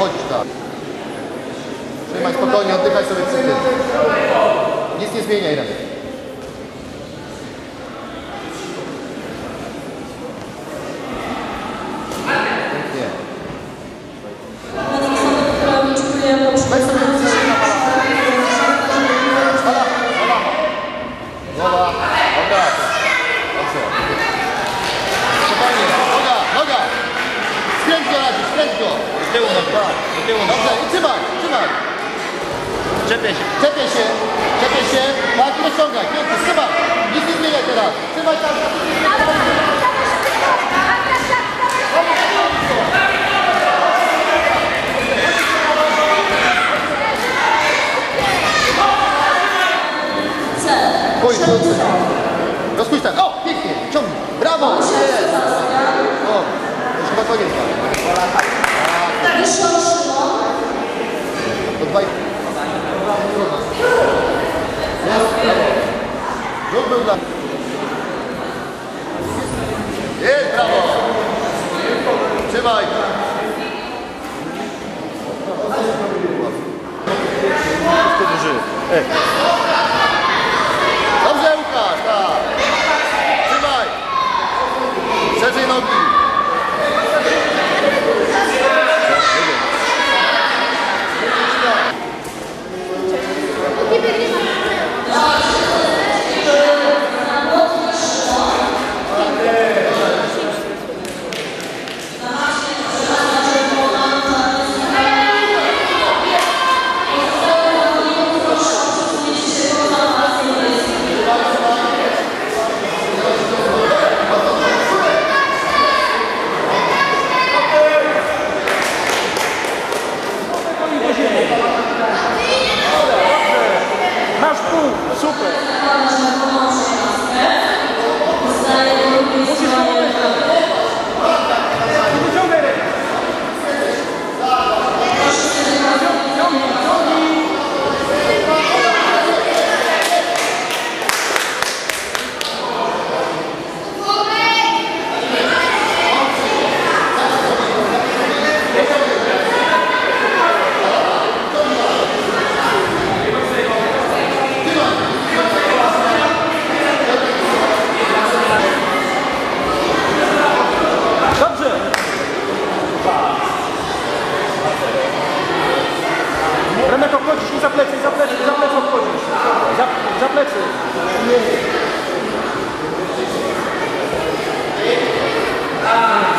chodzisz, tak. Trzymaj spokojnie, oddychaj sobie przy tym. Nic nie zmieniaj, Remek. Pięknie. Weź sobie przyjmij na balach. Bala, bala. Głowa, dobra. Dobrze. Spokojnie, noga, noga. Skręć go, Radzi, skręć go. Do tyłu noga. Do tyłu noga. Dobrze, i trzymaj, trzymaj. Czepię się. Czepię się, czepię się. Tak, i rozciągaj, pięknie, trzymaj. Nic nie zmieniaj teraz. Trzymaj tam. Rozpuść tak. O, pięknie, ciągnij. Brawo. Jest. O, już chyba koniec. To 2,5. Rzut był dla... Jest, brawo. Trzymaj. Dobrze, Łukasz, tak. Trzymaj. Szerzej nogi. Masz pół, super. Remek, obchodzisz i za plecy obchodzisz. Za plecy. Nie.